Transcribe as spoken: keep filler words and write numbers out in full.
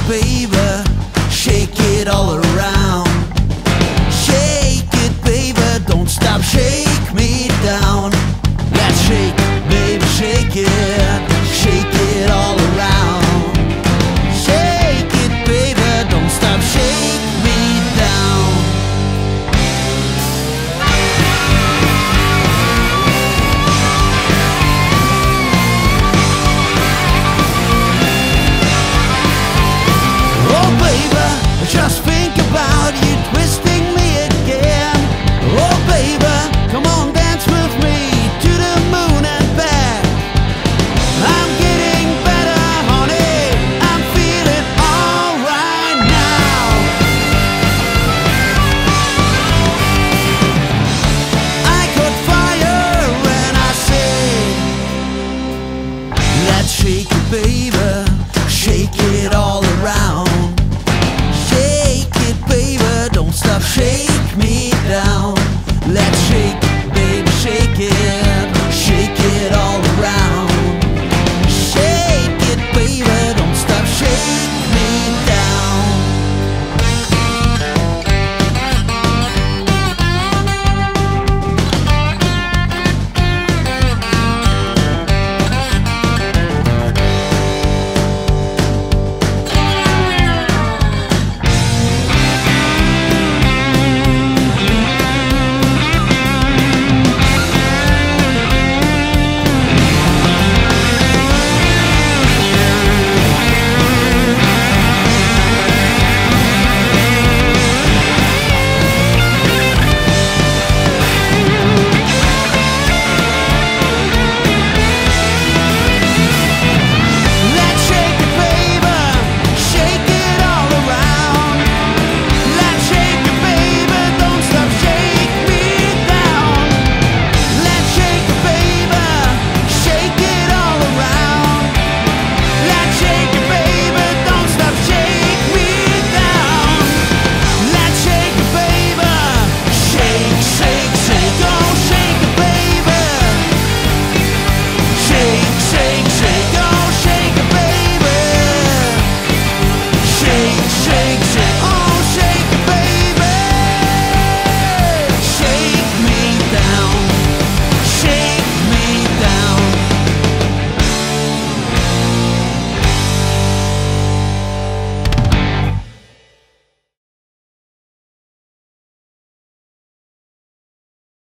baby, shake it all around. Shake it, baby, don't stop, shake me down. Let's shake, baby, shake it, shake it all around. Shake it, baby, don't stop, shake me down. Oh baby, just think about you twisting me again. Oh baby, come on, dance with me to the moon and back. I'm getting better, honey, I'm feeling alright now. I caught fire when I say, let's shake it, baby, shake it all